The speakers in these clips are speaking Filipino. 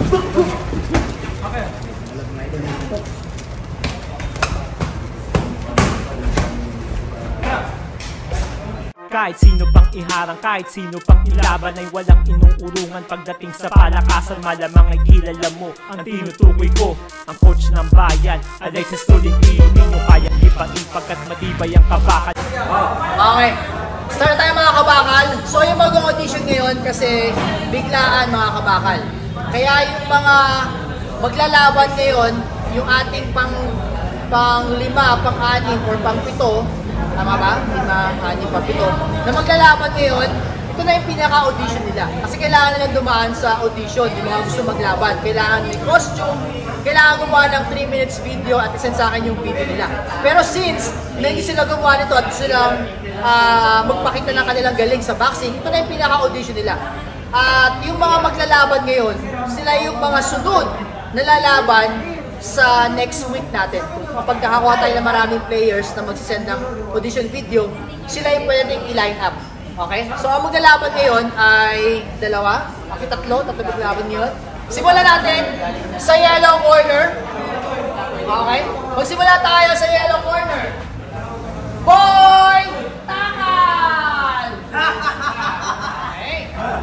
Kahit sino pang iharang, kahit sino pang ilaban ay walang inuurungan. Pagdating sa palakasan, malamang ay kilala mo ang tinutukoy ko, ang coach ng bayan, Alexis Tolentino. Di nyo kaya ipain pagkat matibay ang kabakal. Okay, start tayo mga kabakal. So yung mag-audition ngayon kasi biglaan mga kabakal. Kaya yung mga maglalaban ngayon, yung ating pang 5, pang-6 or pang-7, tama ba? 5, 6, pang-7 na maglalaban ngayon, ito na yung pinaka-audition nila. Kasi kailangan nilang dumaan sa audition, yung mga gusto maglaban. Kailangan may costume, kailangan gumawa ng 3 minutes video at isend sa akin yung video nila. Pero since hindi sila gumawa nito at silang magpakita ng kanilang galing sa boxing, ito na yung pinaka-audition nila. At yung mga maglalaban ngayon, sila yung mga sunod na lalaban sa next week natin. Kapag nakakuha tayo ng maraming players na magsisend ng audition video, sila yung pwedeng i-line up. Okay? So ang maglalaban ngayon ay 2, tatlo maglalaban ngayon. Simulan natin sa yellow corner. Okay? Magsimula tayo sa yellow corner. Boy Takal! Okay.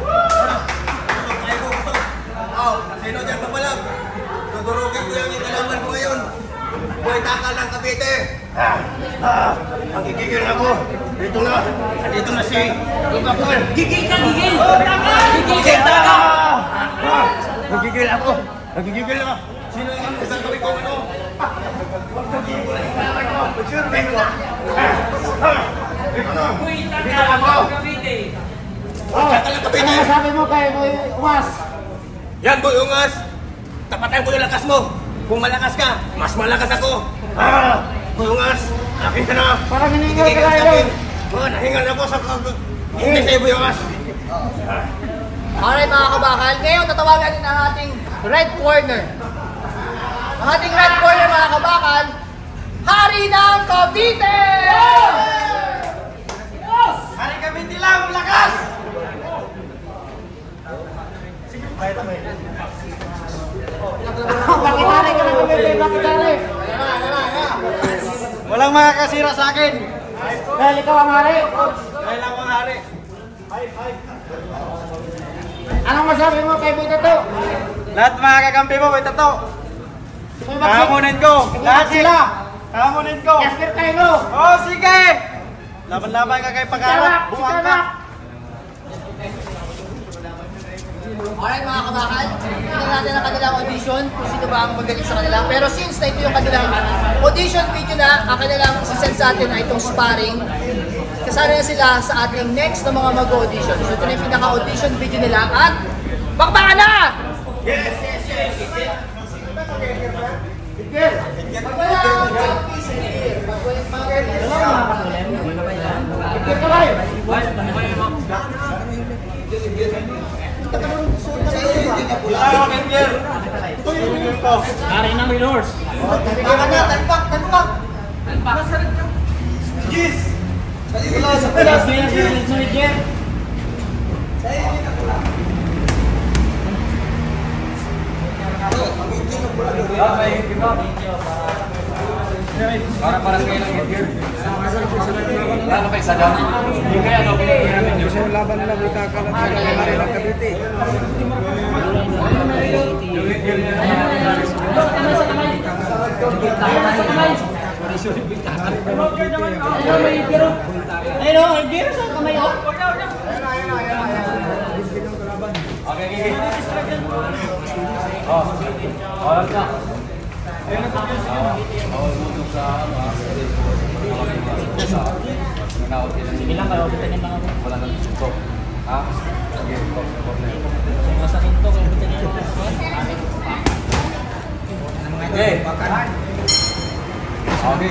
Sino dyan pa pala? Tudurugin ko yung ikalaman ko ngayon. Boy Takal ng Cavite. Magigigil ako. Dito na. Andito na si Takal. Gigil ka, gigil! Gigil ka! Magigigil ako. Magigigil ako. Sino yung isang gawin ko ano? Boy Takal ng Cavite. Ano masabi mo kay Boy Umas? Yan, Boy Ungas. Tapatan ko yung lakas mo. Kung malakas ka, mas malakas ako. Boy Ungas, akin ka na. Parang hiningal ka tayo. Nahingal ako sa hindi sa'yo, Boy Ungas. Alright mga kabakal, ngayon tatawagan din ang ating red corner. Ang ating red corner mga kabakal, Hari ng Cavite! Hari Cavite lang, lakas! Bakit Hari ka ng Cavite? Bakit Hari? Walang makakasira sa akin. Dahil ikaw ang Hari. Dahil ako ang hari. Anong masabi mo kay Boy Tato? Lahat mga kakampi mo, Boy Tato. Kahamunin ko. Lahat sila. Kahamunin ko. Jasper Cairo. Oh, sige! Laban-laban ka kay Pagkarap. Buwang ka. Alright mga kabakal, tingnan natin ang kanilang audition kung sino ba ang magaling sa kanila. Pero since na ito yung kanilang audition video na, ang kanilang sisend sa atin ay itong sparring. Kasama na sila sa ating next na mga mag-audition. So ito na yung pinaka-audition video nila at bakbakan na! Yes, yes, yes. Hari ng Minors. Tanpak! Yes! Para kayo lang here. Lalo kayo sa dami. Hindi kaya no, pinag-pyramid nyo. Yung laban nila may kakalat sa Hari ng Cavite. Ayun o, hindi rin sa kamay o. Okay, okay. Oh, oras na. Sige lang, kayo kita niya mga wala nang suntok. Ha? Sige, masakit to, kayo kita niya. Okay. Okay.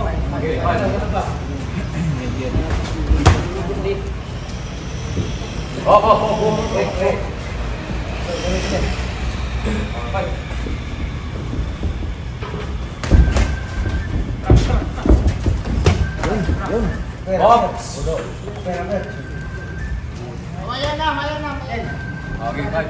Okay, five.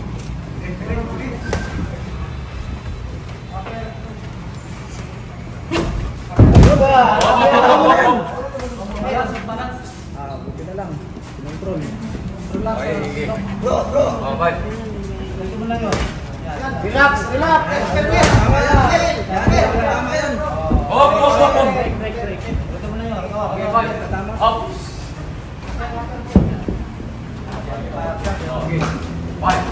Buti na lang. Control. Okay. Oh, five. Relax, relax. Tama yan. Hop. Okay, five. Tama. Hop. Five.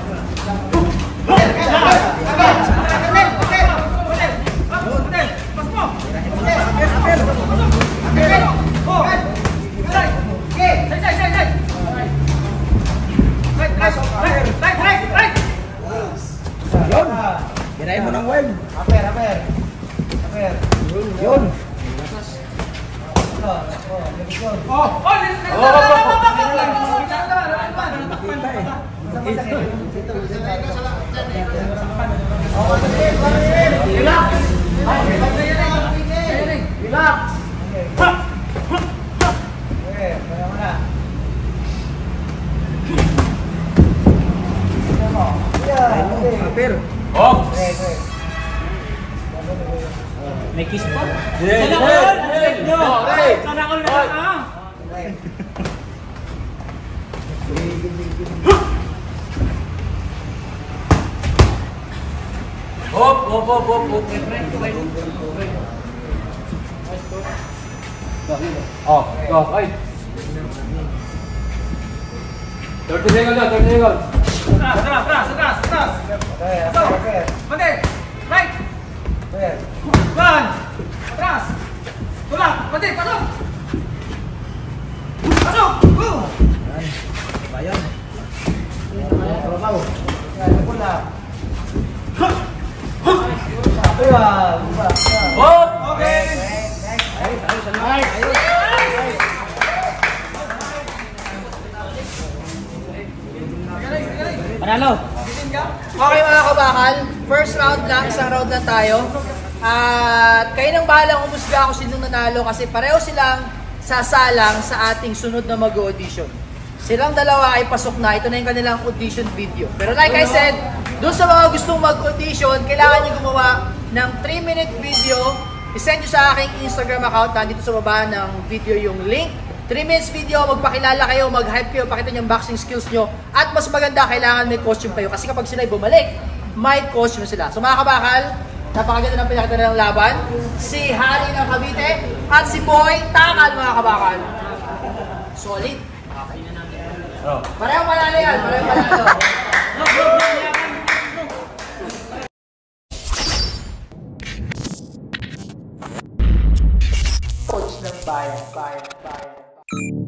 Yun. Kinain mo ng wave. Aper. Yun. Aper. Hop. May kiss pa? Yes. Sana all na ka! Hop. Oh, go. Ay. 30 seconds na, 30 seconds. Atras. Mandi. Right. One. Atras. Tulak. Mandi. Pasok. Bayan. Hop. Okay. Panalo! Okay mga kabakal, first round lang, isang round lang tayo. At kayo nang bahalang umusga kung sinong nanalo kasi pareho silang sasalang sa ating sunod na mag-audition. Silang dalawa ay pasok na, ito na yung kanilang audition video. Pero like I said, doon sa mga gustong mag-audition, kailangan nyo gumawa ng 3-minute video. I-send nyo sa aking Instagram account, nandito sa baba ng video yung link. 3 minutes video, magpakilala kayo, mag-hype kayo, pakita nyo yung boxing skills nyo. At mas maganda, kailangan may costume kayo. Kasi kapag sila'y bumalik, may costume sila. So mga kabakal, napakaganda ng pinakita ng laban. Si Hari ng Cavite at si Boy Takal mga kabakal. Solid. Parehong panalo yan, parehong panalo. Coach ng bayan.